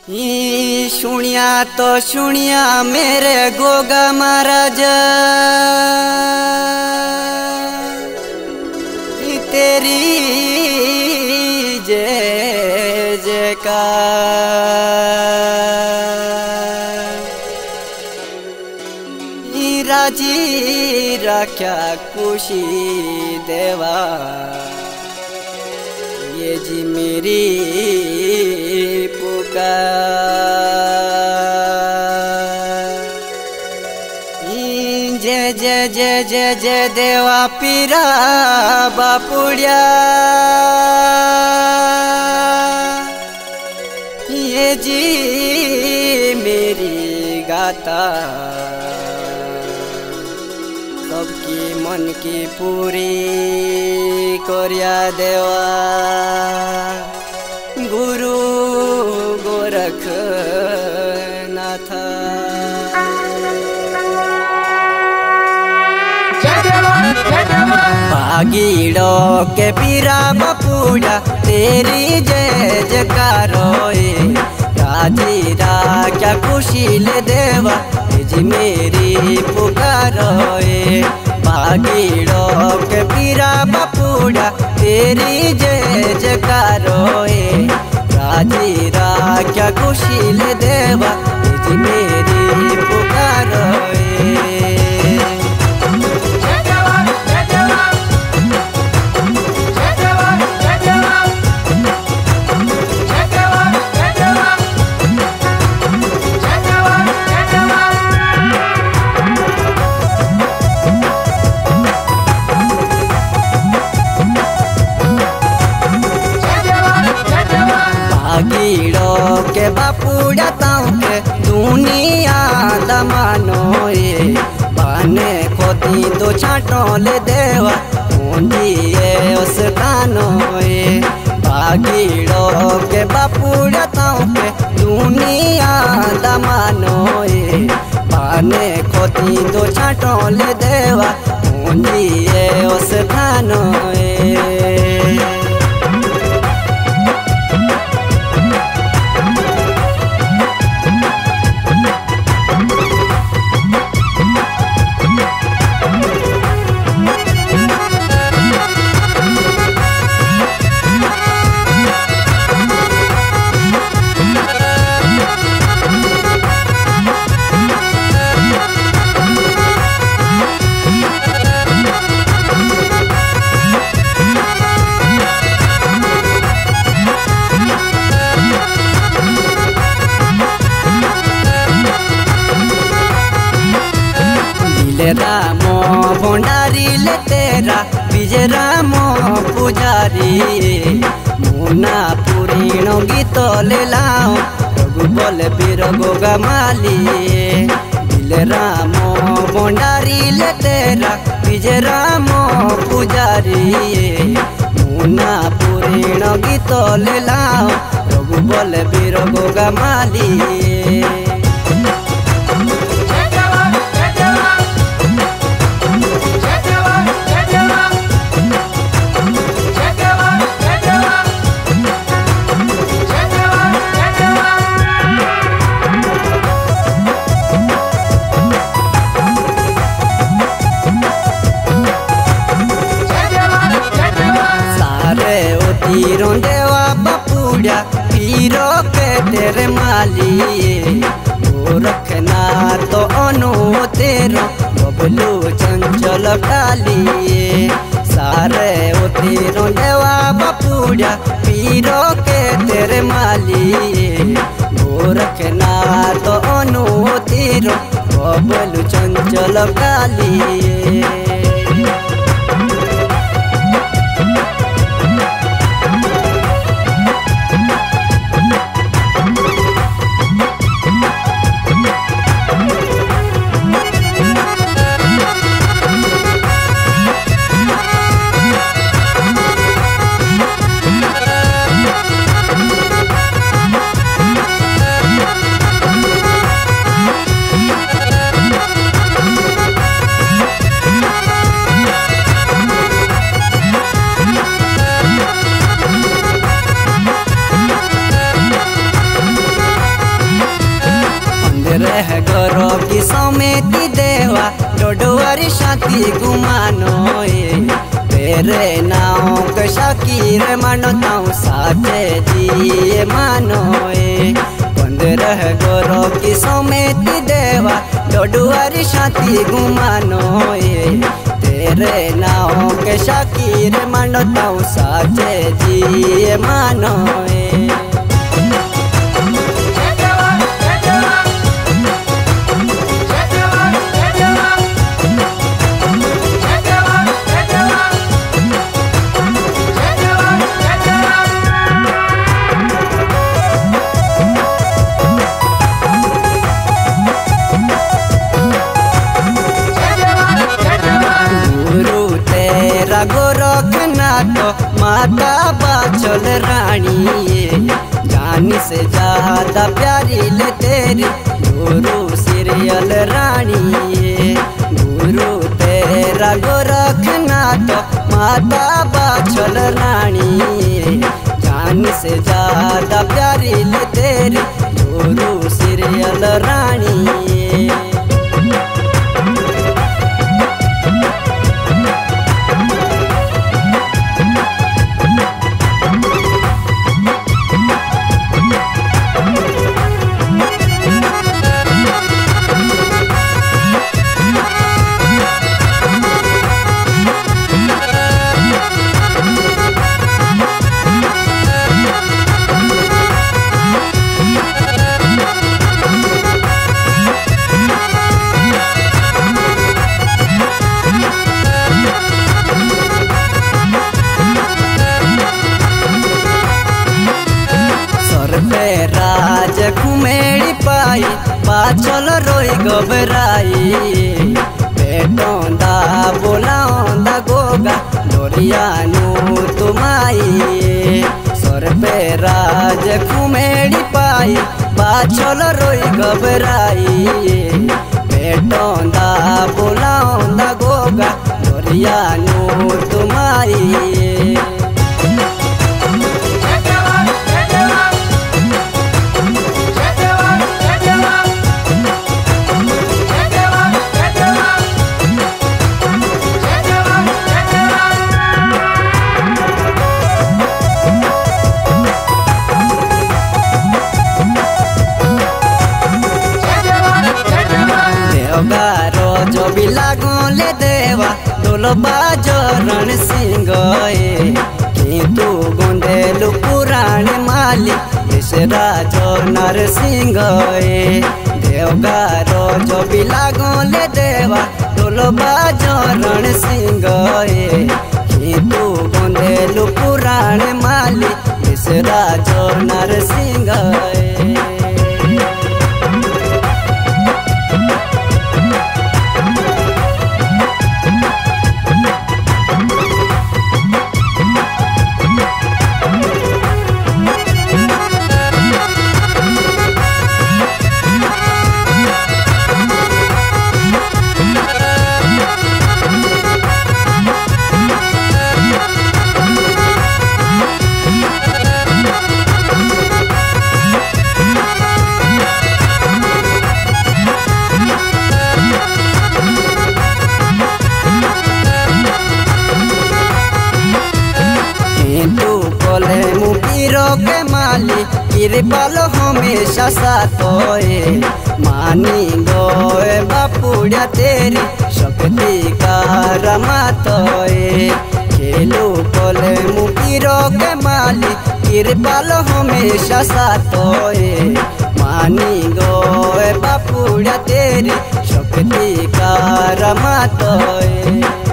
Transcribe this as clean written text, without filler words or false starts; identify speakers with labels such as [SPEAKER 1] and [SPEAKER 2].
[SPEAKER 1] सुनिया तो सुनिया मेरे गोगा महाराज, तेरी जय जयकार। राजी रख्या खुशी देवा, ये जी मेरी पुकार। जय जय जय जय जय देवा पीरा बापुड़िया, ये जी मेरी गाता, सबकी मन की पूरी कोरिया देवा। गुरु गोरखनाथ। भागीड़ो के पीरा बापुड़ा, तेरी जय जयकार। राजी राख्या खुशी ले देवा, जी मेरी पुकार। भागीड़ो के पीरा बापुड़ा, तेरी जय जयकार। राजी राख्या खुशी ले देवा, जी मेरी पुकार। भागीड़ो के बापुड़ा ताऊ के दुनिया दमानो, बने खोदी दो छाटो ले देवा, पूंजिए उस कानो। भागीड़ो के बापुड़ा ताऊ के दुनिया दमानो, बने खोदी दो छाटो ले देवा, पूंजिए उस कानो। रामो भंडारी ले तेरा, विजय रामो पुजारी। मुना पुरीणो गीत ले लाओ, रघु बोल बीर गोगा माली। दिले रामो भंडारी ले तेरा, विजय रामो पुजारी। मुना पुरीणो गीत ले लाओ, रघु बोल बीर गोगा माली। तीरों देवा बापुड़ा, पीरो के तेरे माली। वो रखना तो अनु तेरो, बबलू चंचल काली। सारे वो तीरों देवा बापुड़ा, पीरो के तेरे माली। वो रखना तो अनु तेरो, बबलू चंचल काली। रह गरो की समेती देवा डोडुआरी शांति गुमानो तेरे नाव के शाकीर मानो ताऊ साचे दिए मानो बंद रह गरो की समेती देवा डोडुआरी शांति गुमानो तेरे नाव के शाकीर मानो ताऊ साचे दिए मानो गोरखनाथ माता बाचल रानी जानी से ज्यादा प्यारी ले तेरी गुरु सीरियल रानी गुरु तेरा गोरखनाथ माता बाचल रानी जानी से ज्यादा प्यारी ले तेरी गुरु सीरियल रानी राज घुमेड़ी पाई पाचल रोई घबराई पेटोंदा बोलाओंदा गोगा डोरियानु तुमाई सर पे राज घुमेड़ी पाई पाचल रोई घबराई पेटोंदा बोलाओंदा गोगा डोरियानु तुमाई जो भी लागो ले देवा डोलो बाजरण सिंह किंतु गोंदेलु पुराणे माली राजो नरसिंह देवगारो जो भी लागो ले देवा डोलो बाजरण सिंह किंतु गोंदेलु पुराणे माली राजो नरसिंह के माली कृपालो हमेशा साथोए मानी गोए बापुड़िया तेरी शक्ति का रमातोए खेलू कोले मुकीरो के माली कृपालो हमेशा साथोए मानी गोए बापुड़िया तेरी शक्ति का रमातोए।